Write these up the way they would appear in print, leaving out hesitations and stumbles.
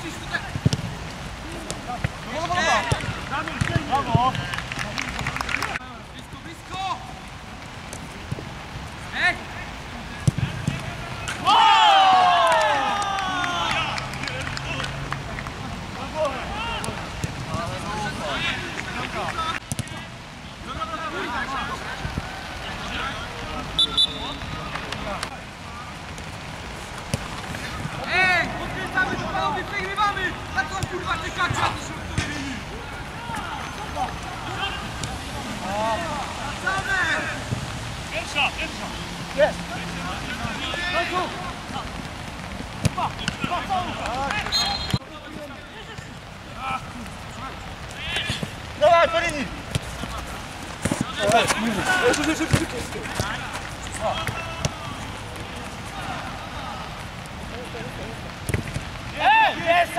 Brawo! Blisko! Ej! Ej! Odkręcamy to, panowie, przegrywamy! Na co kurwa czekacie? Pierwsza! Jest! Dawaj, po linii! Jest!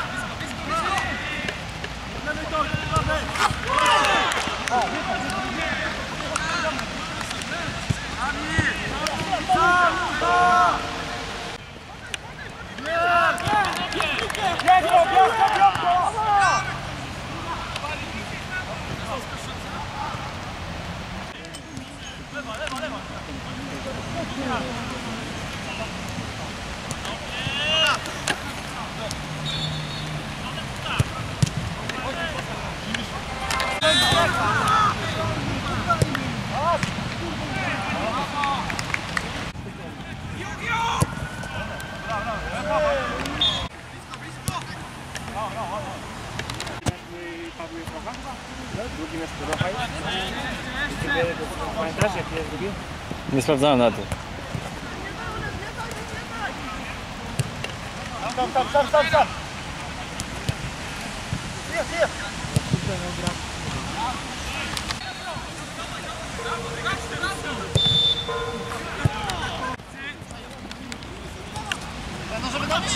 Drugi mecz to Rafał. Pamiętasz jaki jest drugi? Nie sprawdzałem na to. Tam. Jest. No żeby tam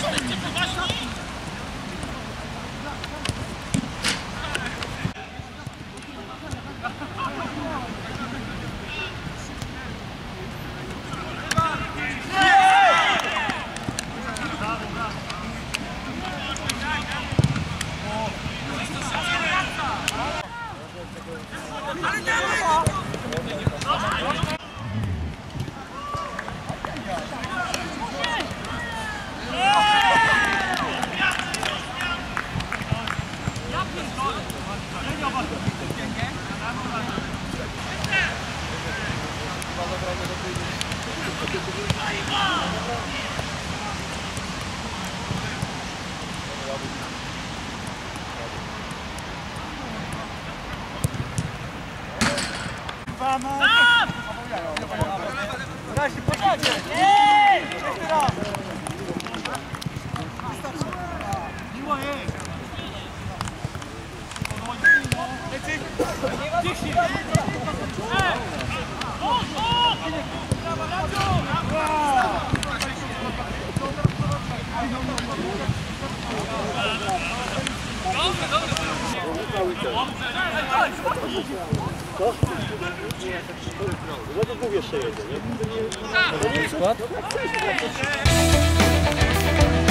Daj się posadzie! Jeszcze raz! Miło jest! No to dwóch jeszcze jedzie, nie? Skład?